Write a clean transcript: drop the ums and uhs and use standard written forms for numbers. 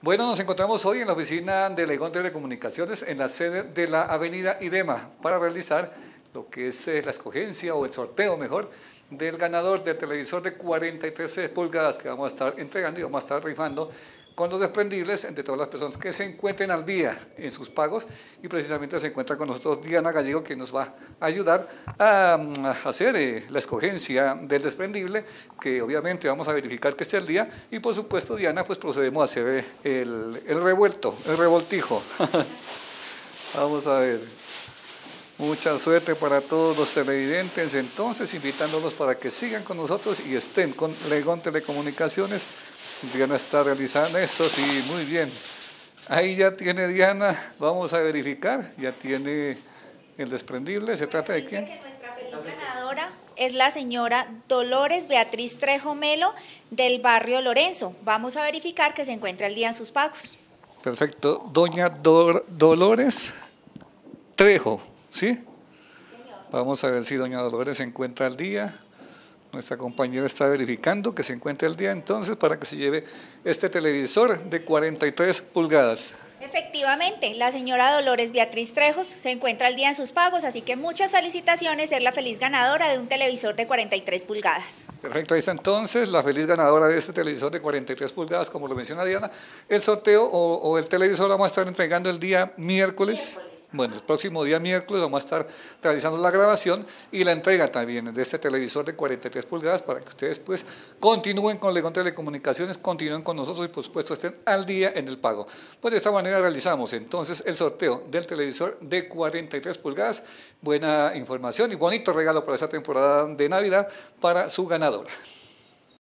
Bueno, nos encontramos hoy en la oficina de Legón Telecomunicaciones, en la sede de la avenida IDEMA, para realizar lo que es la escogencia o el sorteo, mejor, del ganador del televisor de 43 pulgadas que vamos a estar entregando y vamos a estar rifando con los desprendibles de todas las personas que se encuentren al día en sus pagos, y precisamente se encuentra con nosotros Diana Gallego, que nos va a ayudar a hacer la escogencia del desprendible, que obviamente vamos a verificar que esté al día, y por supuesto, Diana, pues procedemos a hacer el revuelto, el revoltijo. Vamos a ver. Mucha suerte para todos los televidentes, entonces invitándolos para que sigan con nosotros y estén con Legón Telecomunicaciones. Diana está realizando eso, sí, muy bien. Ahí ya tiene Diana, vamos a verificar, ya tiene el desprendible. ¿Se trata de quién? Dice que nuestra feliz ganadora es la señora Dolores Beatriz Trejo Melo, del barrio Lorenzo. Vamos a verificar que se encuentra al día en sus pagos. Perfecto. Doña Dolores Trejo, ¿sí? Sí, señor. Vamos a ver si doña Dolores se encuentra al día. Nuestra compañera está verificando que se encuentre al día, entonces, para que se lleve este televisor de 43 pulgadas. Efectivamente, la señora Dolores Beatriz Trejos se encuentra al día en sus pagos, así que muchas felicitaciones, ser la feliz ganadora de un televisor de 43 pulgadas. Perfecto, ahí está entonces la feliz ganadora de este televisor de 43 pulgadas, como lo menciona Diana. El sorteo o el televisor lo vamos a estar entregando el día miércoles. Bueno, el próximo día miércoles vamos a estar realizando la grabación y la entrega también de este televisor de 43 pulgadas para que ustedes pues continúen con Legón Telecomunicaciones, continúen con nosotros y por supuesto estén al día en el pago. Pues de esta manera realizamos entonces el sorteo del televisor de 43 pulgadas. Buena información y bonito regalo para esta temporada de Navidad para su ganadora.